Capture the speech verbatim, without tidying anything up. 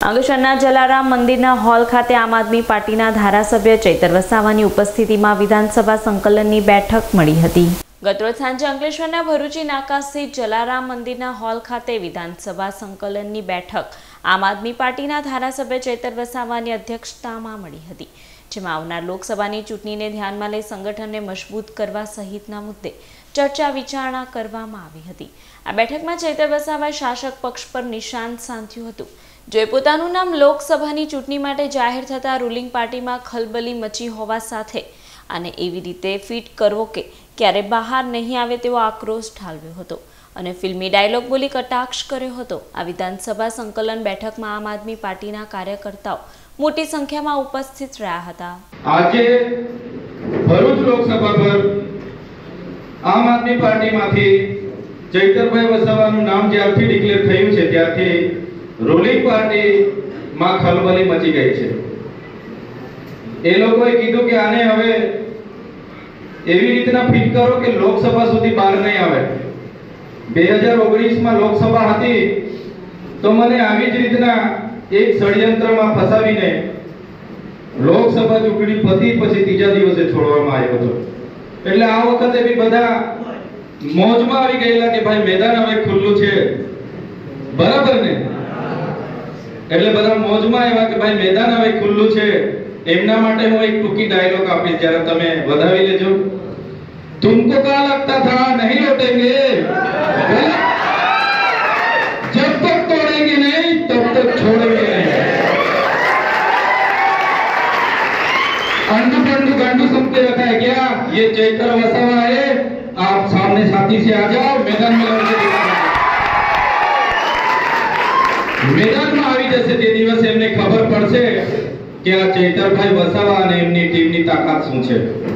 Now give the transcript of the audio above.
અંકલેશ્વરના જલારામ મંદિરના હોલ ખાતે આમ આદમી પાર્ટીના ધારાસભ્ય ચૈતર વસાવાની ઉપસ્થિતિમાં વિધાનસભા સંકલનની બેઠક મળી હતી। ગતરોજ સાંજે અંકલેશ્વરના ભરૂચી નાકા સ્થિત જલારામ મંદિરના હોલ ખાતે વિધાનસભા સંકલનની બેઠક આમ આદમી પાર્ટીના ધારાસભ્ય ચૈતર વસાવાની અધ્યક્ષતામાં મળી હતી, જેમાં આવનાર લોકસભાની ચૂંટણીને ધ્યાનમાં લઈ સંગઠનને મજબૂત કરવા સહિતના મુદ્દે ચર્ચા વિચારણા કરવામાં આવી હતી। આ બેઠકમાં ચૈતર વસાવાએ શાસક પક્ષ પર નિશાન સાધ્યું હતું, જે પોતાનું નામ લોકસભાની ચૂંટણી માટે જાહેર થતા રૂલિંગ પાર્ટીમાં ખલબલી મચી હોવા સાથે આને એવી રીતે ફિટ કરવો કે ક્યારે બહાર નહીં આવે તેવો આક્રોશ ઠાલવ્યો હતો અને ફિલ્મી ડાયલોગ બોલી કટાક્ષ કર્યો હતો। આ વિધાનસભા સંકલન બેઠકમાં આમ આદમી પાર્ટીના કાર્યકર્તાઓ મોટી સંખ્યામાં ઉપસ્થિત રહ્યા હતા। આજે ભરૂચ લોકસભા પર આમ આદમી પાર્ટીમાંથી ચૈતરભાઈ વસાવાનું નામ જ્યારથી ડિક્લેર થયું છે ત્યારથી રૂલિંગ પાર્ટીમાં ખલબલી મચી ગઈ છે। એ લોકોએ કીધું કે આને હવે એવી રીતના ફિટ કરો કે લોકસભા સુધી બહાર નહીં આવે। બે હજાર ઓગણીસ માં લોકસભા હતી તો મને આવી જ રીતના એક ષડયંત્રમાં ફસાવીને લોકસભા ચૂંટણી પતી પછી ત્રીજા દિવસે છોડવામાં આવ્યો હતો। એટલે આ વખતે બી બધા મોજમાં આવી ગયેલા કે ભાઈ મેદાન હવે ખુલ્લું છે, બરાબર ને? એટલે બધા મોજમાં આવ્યા કે ભાઈ મેદાન હવે ખુલ્લું છે। એમના માટે હું એક ટૂંકી ડાયલોગ આપીશ, જ્યારે તમે વધાવી લેજો। तुमको क्या लगता था नहीं लौटेंगे, जब तक तोड़ेंगे नहीं तब तक छोड़ेंगे नहीं। अंडू पंडू गंडू सबके रखा है क्या? ये चैतर वसावा है, आप सामने साथी से आ जाओ, मैदान में लड़के दिखाओ। मैदान में આવી જશે તે દિવસે એમને ખબર પડશે કે આ ચૈતરભાઈ વસાવા અને એમની ટીમની તાકાત શું છે।